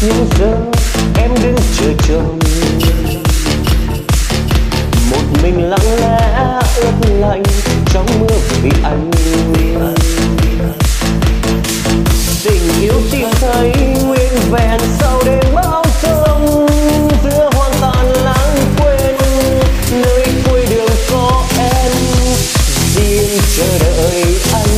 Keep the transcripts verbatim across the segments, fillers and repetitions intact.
nhưng giờ em đứng chờ chồng. Một mình lặng lẽ ướt lạnh trong mưa vì anh. Tình yêu tìm thấy nguyên vẹn sau đêm bão giông, giữa hoang tàn lãng quên nơi cuối đường có em riêng chờ đợi anh.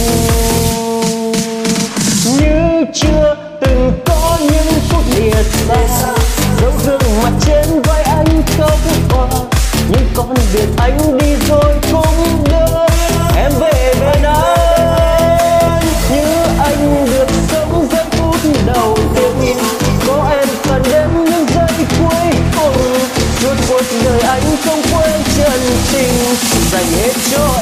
Như chưa từng có những phút lìa xa, dấu gương mặt trên vai anh khóc qua, nhưng con đường anh đi rồi cũng đợi em về bên anh. Như anh được sống giây phút đầu tiên, có em cần đến những giây cuối cùng, suốt cuộc đời anh không quên chân tình dành hết cho